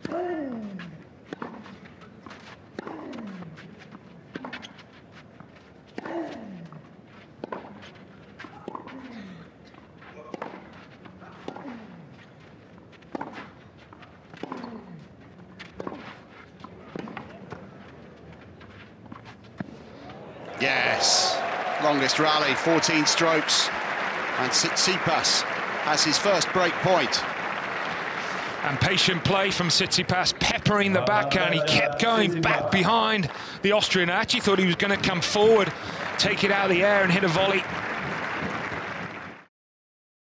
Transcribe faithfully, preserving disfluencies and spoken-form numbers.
Yes, longest rally, fourteen strokes, and Tsitsipas has his first break point. And patient play from Tsitsipas, peppering the backhand. He kept going back behind the Austrian. I actually thought he was going to come forward, take it out of the air and hit a volley.